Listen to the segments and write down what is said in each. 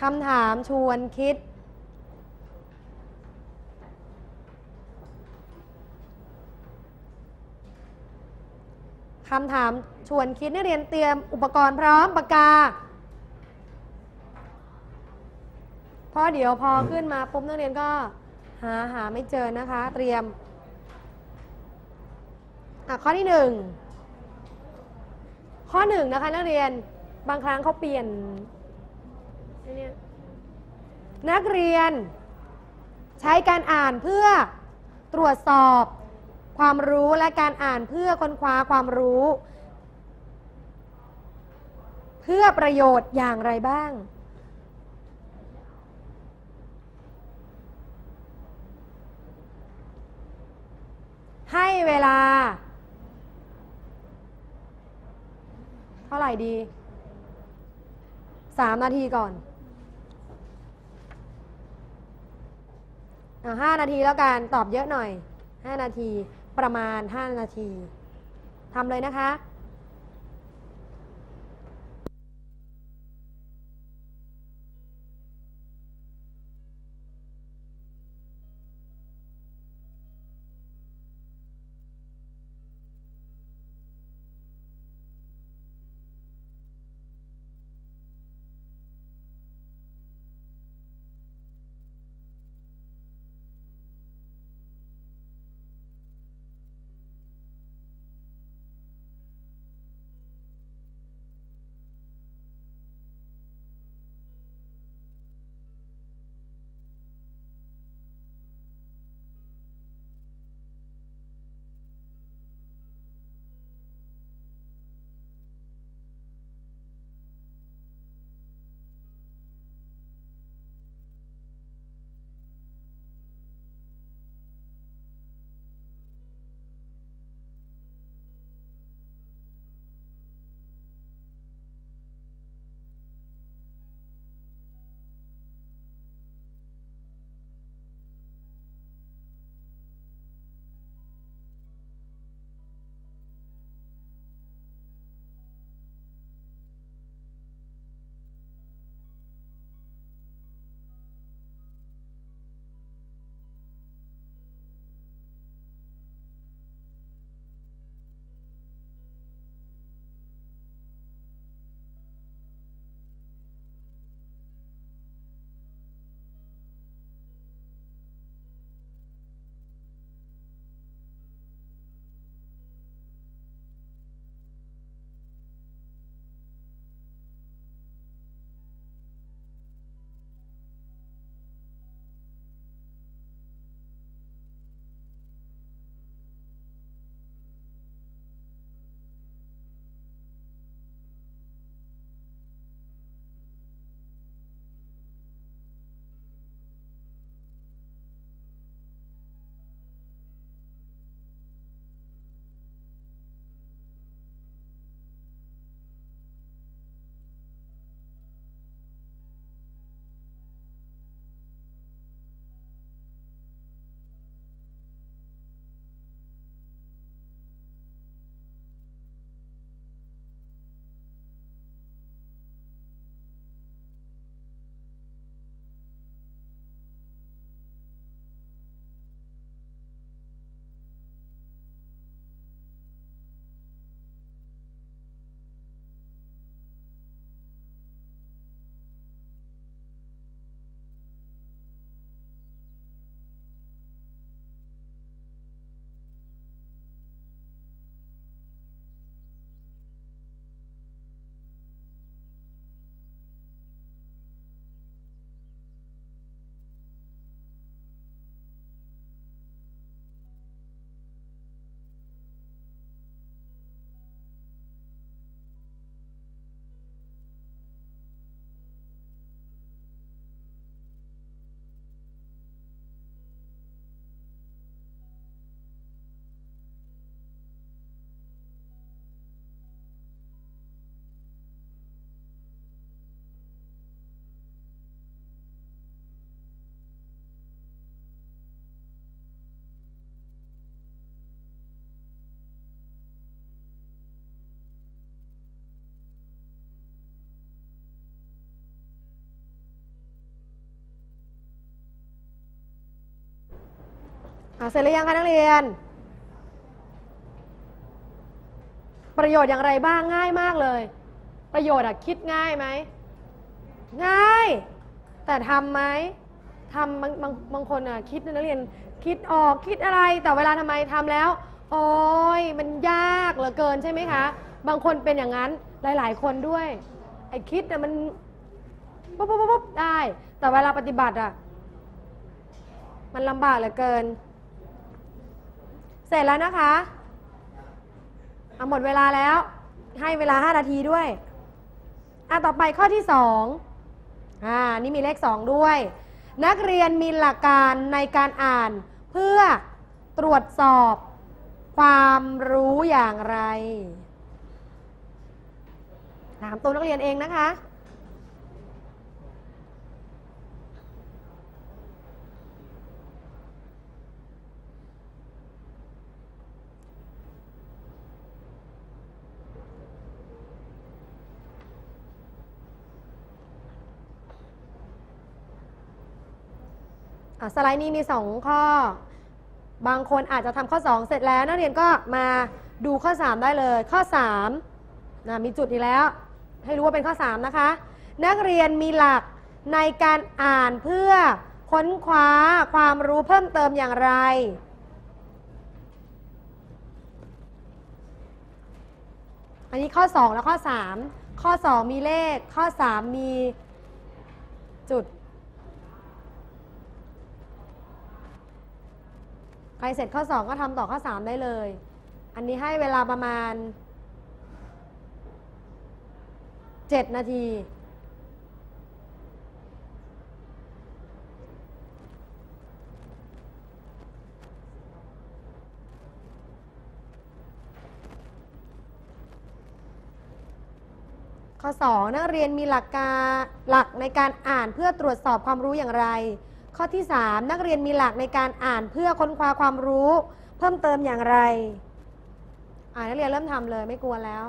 คำถามชวนคิดคำถามชวนคิดนักเรียนเตรียมอุปกรณ์พร้อมปากกาเพราะเดี๋ยวพอขึ้นมาปุ๊บนักเรียนก็หาไม่เจอนะคะเตรียมข้อที่1ข้อ1นะคะนักเรียนบางครั้งเขาเปลี่ยนนักเรียนใช้การอ่านเพื่อตรวจสอบความรู้และการอ่านเพื่อค้นคว้าความรู้เพื่อประโยชน์อย่างไรบ้างให้เวลาเท่าไหร่ดี3 นาทีก่อน5 นาทีแล้วกันตอบเยอะหน่อย5 นาทีประมาณ5 นาทีทำเลยนะคะเสร็จหรือยังคะนักเรียนประโยชน์อย่างไรบ้างง่ายมากเลยประโยชน์คิดง่ายไหมง่ายแต่ทำไหมทำบางคนคิดนักเรียนคิดออกคิดอะไรแต่เวลาทำไมทำแล้วโอ้ยมันยากเหลือเกินใช่ไหมคะบางคนเป็นอย่างนั้นหลายๆคนด้วยไอ้คิดมันปุ๊บได้แต่เวลาปฏิบัติมันลำบากเหลือเกินเสร็จแล้วนะคะหมดเวลาแล้วให้เวลา5 นาทีด้วยต่อไปข้อที่2นี่มีเลข2ด้วยนักเรียนมีหลักการในการอ่านเพื่อตรวจสอบความรู้อย่างไรถามตัวนักเรียนเองนะคะสไลด์นี้มี2ข้อบางคนอาจจะทำข้อ2เสร็จแล้วนักเรียนก็มาดูข้อ3ได้เลยข้อ3มีจุดอีกแล้วให้รู้ว่าเป็นข้อ3นะคะนักเรียนมีหลักในการอ่านเพื่อค้นคว้าความรู้เพิ่มเติมอย่างไรอันนี้ข้อ2และข้อ3ข้อ2มีเลขข้อ3มีจุดใครเสร็จข้อ2ก็ทำต่อข้อ3ได้เลยอันนี้ให้เวลาประมาณ7 นาทีข้อ2นักเรียนมีหลักในการอ่านเพื่อตรวจสอบความรู้อย่างไรข้อที่3นักเรียนมีหลักในการอ่านเพื่อค้นคว้าความรู้เพิ่มเติมอย่างไรนักเรียนเริ่มทำเลยไม่กลัวแล้ว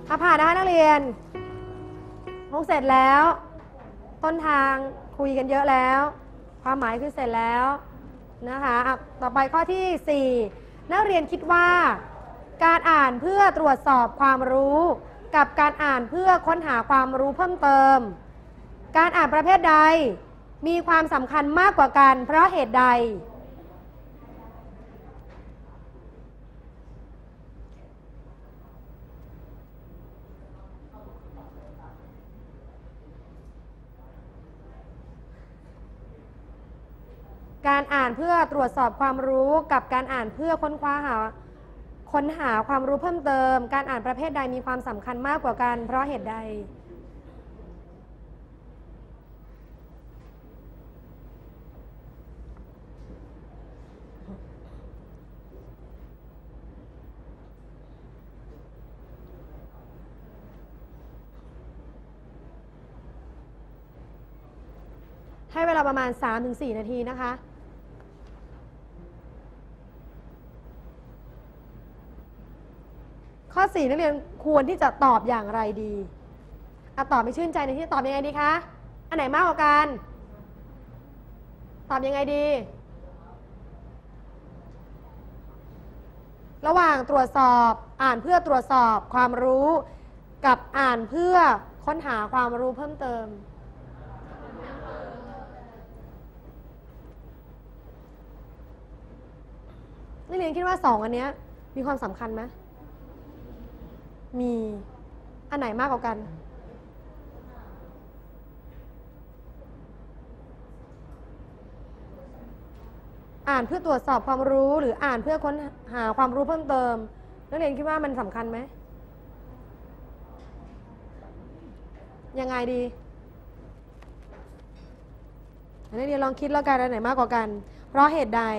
ผ่านนะคะนักเรียนคงเสร็จแล้ว ต้นทางคุยกันเยอะแล้ว ความหมายคือเสร็จแล้วนะคะต่อไปข้อที่ 4 นักเรียนคิดว่าการอ่านเพื่อตรวจสอบความรู้กับการอ่านเพื่อค้นหาความรู้เพิ่มเติมการอ่านประเภทใดมีความสำคัญมากกว่ากันเพราะเหตุใดการอ่านเพื่อตรวจสอบความรู้กับการอ่านเพื่อค้นหาความรู้เพิ่มเติมการอ่านประเภทใดมีความสำคัญมากกว่ากันเพราะเหตุใดให้เวลาประมาณ 3-4 นาทีนะคะข้อ 4 นักเรียนควรที่จะตอบอย่างไรดีตอบไม่ชื่นใจในที่ตอบยังไงดีคะอันไหนมากกว่ากันตอบยังไงดีระหว่างตรวจสอบอ่านเพื่อตรวจสอบความรู้กับอ่านเพื่อค้นหาความรู้เพิ่มเติมนักเรียนคิดว่า2 อันเนี้ยมีความสำคัญไหมมีอันไหนมากกว่ากันอ่านเพื่อตรวจสอบความรู้หรืออ่านเพื่อค้นหาความรู้เพิ่มเติมนักเรียนคิดว่ามันสำคัญไหมยังไงดีนักเรียนลองคิดแล้วกันอันไหนมากกว่ากันเพราะเหตุใด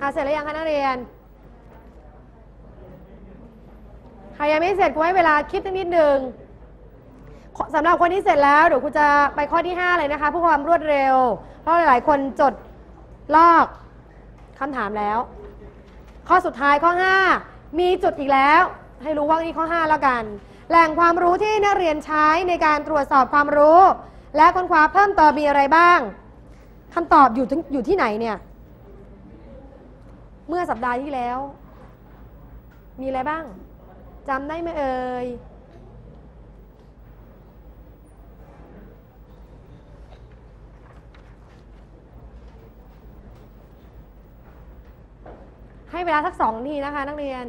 เสร็จแล้วยังคะนักเรียนใครยังไม่เสร็จกูให้เวลาคิดนิดนึงสำหรับคนที่เสร็จแล้วเดี๋ยวกูจะไปข้อที่5เลยนะคะเพื่อความรวดเร็วเพราะหลายๆคนจดลอกคำถามแล้วข้อสุดท้ายข้อ5มีจุดอีกแล้วให้รู้ว่านี่ข้อ5แล้วกันแหล่งความรู้ที่นักเรียนใช้ในการตรวจสอบความรู้และค้นคว้าเพิ่มเติมมีอะไรบ้างคำตอบอยู่ที่ไหนเนี่ยเมื่อสัปดาห์ที่แล้วมีอะไรบ้างจำได้ไหมเอ่ยให้เวลาสัก2 นาทีนะคะนักเรียน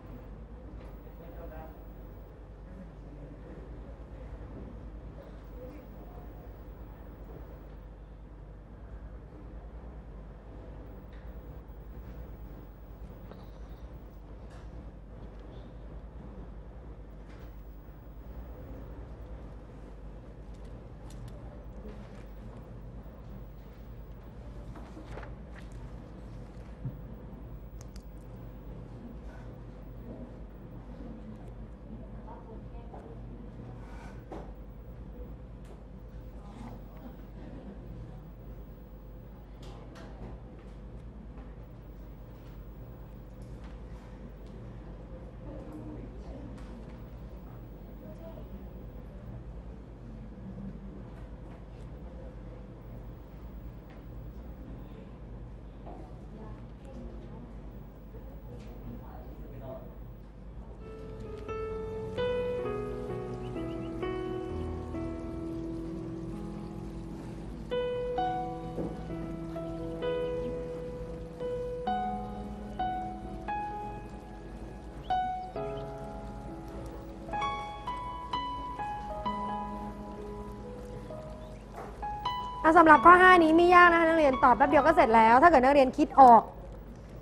สำหรับข้อ5นี้ไม่ยากนะคะนักเรียนตอบแป๊บเดียวก็เสร็จแล้วถ้าเกิดนักเรียนคิดออก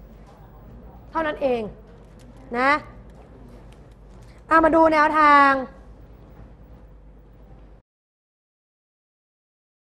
เท่านั้นเองนะเอามาดูแนวทาง